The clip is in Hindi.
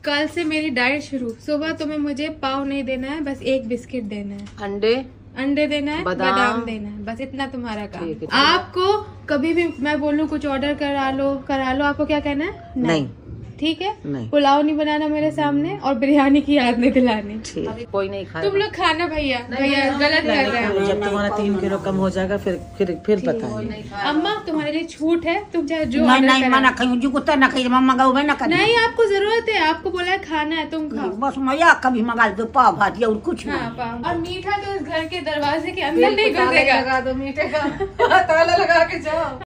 कल से मेरी डाइट शुरू। सुबह तुम्हें मुझे पाव नहीं देना है, बस एक बिस्किट देना है, अंडे देना है, बादाम देना है, बस इतना तुम्हारा काम। आपको कभी भी मैं बोलूँ कुछ ऑर्डर करा लो, आपको क्या कहना है? नहीं। ठीक है, पुलाव नहीं बनाना मेरे सामने और बिरयानी की याद नहीं दिलानी। कोई नहीं खाएगा। तुम लोग खाना भैया गलत कर रहे हो। जब तुम्हारा 3 किलो कम हो जाएगा फिर बताइए। अम्मा तुम्हारे लिए छूट है, तुम चाहे जो नहीं, आपको जरूरत है, आपको बोला है खाना है, तुम खाओ। बस मैं कभी मंगा दो पाव भाजी और कुछ नहीं। और मीठा तो इस घर के दरवाजे के अंदर नहीं घुसेगा। मीठे का ताला लगा के जाओ।